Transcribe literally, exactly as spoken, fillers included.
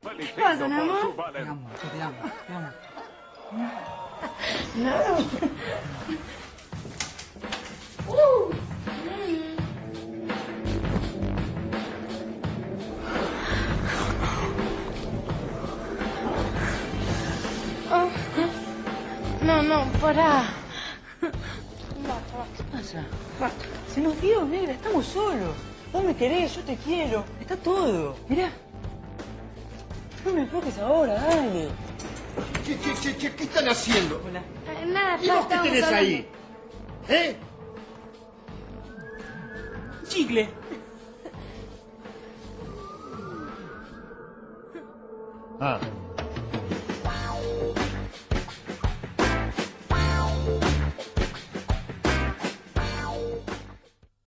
¿Qué pasa, mi amor? Te amo, te amo, te amo. No. Uh. Oh. No, no, pará. ¿Qué pasa? Basta. Se nos dio, negra, estamos solos. Vos me querés, yo te quiero. Está todo. Mirá. No me enfoques ahora, dale. ¿Qué, qué, qué, qué, qué están haciendo? Hola. Eh, nada, ¿Y vos qué estábamos tenés hablando. ahí? ¿Eh? Chicle. Ah.